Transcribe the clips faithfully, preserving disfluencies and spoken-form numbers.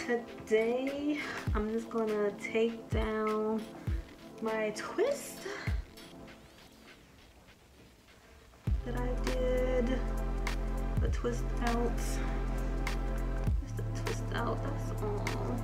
today I'm just gonna take down my twist that I did. The twist out. Just the twist out, that's all.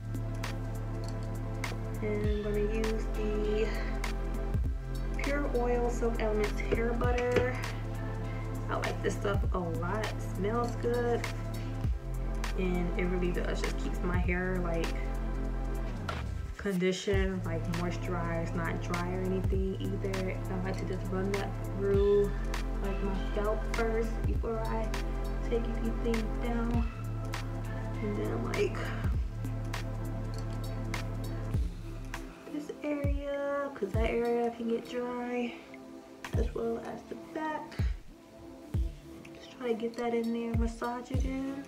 And I'm gonna use the Pure Oil Silk Elements hair butter. I like this stuff a lot. It smells good. And it really does just keeps my hair like conditioned, like moisturized, not dry or anything either. I like to just run that through like my scalp first before I take anything down. And then like this area, because that area can get dry, as well as the back. Just try to get that in there, massage it in.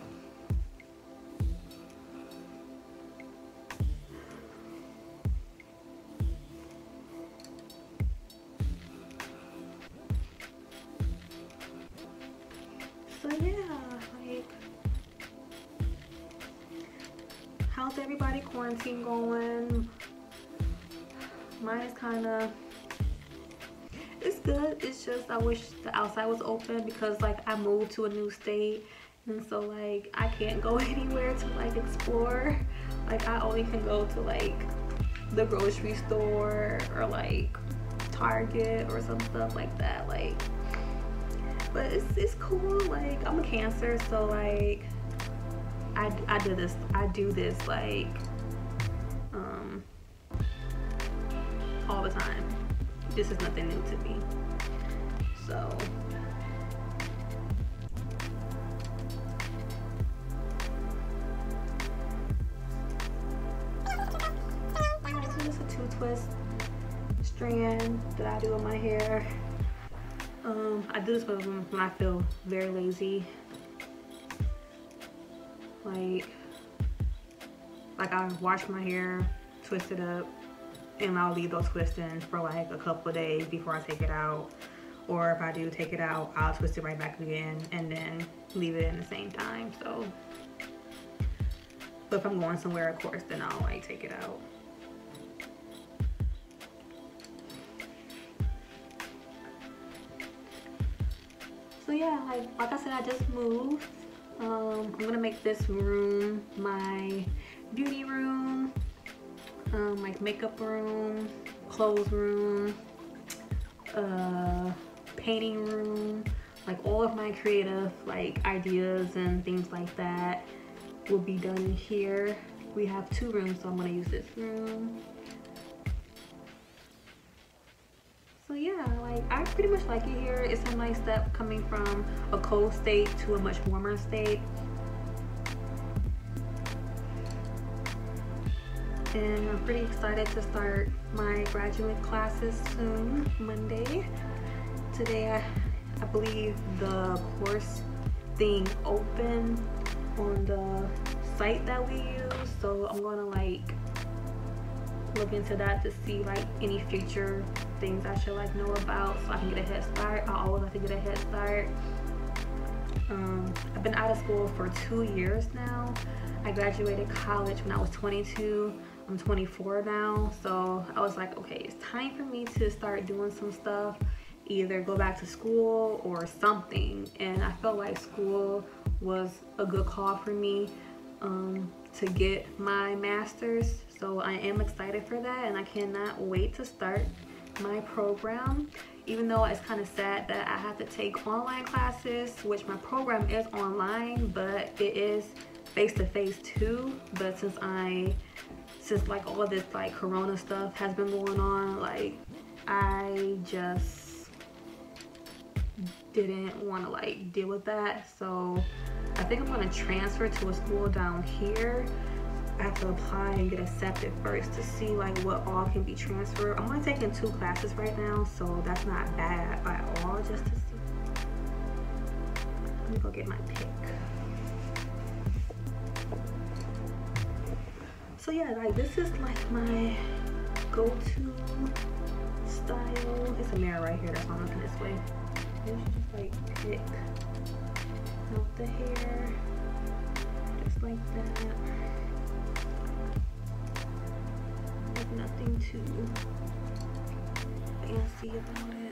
So yeah, like, how's everybody quarantine going? Mine is kind of, it's good. It's just I wish the outside was open because like I moved to a new state, and so like I can't go anywhere to like explore. Like I only can go to like the grocery store or like Target or some stuff like that. Like, but it's, it's cool. Like I'm a Cancer, so like I, I do this I do this like um all the time. This is nothing new to me. So this is a two twist strand that I do in my hair. Um, I do this when I feel very lazy. Like, like I wash my hair, twist it up, and I'll leave those twists in for like a couple of days before I take it out. Or if I do take it out, I'll twist it right back again and then leave it in the same time. So, but if I'm going somewhere, of course, then I'll like take it out. So yeah, like, like I said, I just moved. Um, I'm gonna make this room my beauty room, um, like makeup room, clothes room, uh, painting room. Like all of my creative like ideas and things like that will be done in here. We have two rooms, so I'm gonna use this room. So yeah, like I pretty much like it here. It's a nice step coming from a cold state to a much warmer state. And I'm pretty excited to start my graduate classes soon, Monday. Today, I, I believe the course thing opened on the site that we use. So I'm gonna like look into that to see like any future things I should like know about so I can get a head start. I always like to get a head start. Um, I've been out of school for two years now. I graduated college when I was twenty-two. I'm twenty-four now, so I was like, okay, it's time for me to start doing some stuff, either go back to school or something. And I felt like school was a good call for me um, to get my master's. So I am excited for that, and I cannot wait to start my program. Even though it's kind of sad that I have to take online classes, which my program is online, but it is face-to-face too. But since I since like all this like corona stuff has been going on, like I just didn't want to like deal with that. So I think I'm going to transfer to a school down here. I have to apply and get accepted first to see like what all can be transferred. I'm only taking two classes right now, so that's not bad at all, just to see. Let me go get my pick. So yeah, like this is like my go-to style. It's a mirror right here, that's why I'm looking this way. You should just like pick out the hair. Just like that. Like nothing too fancy about it.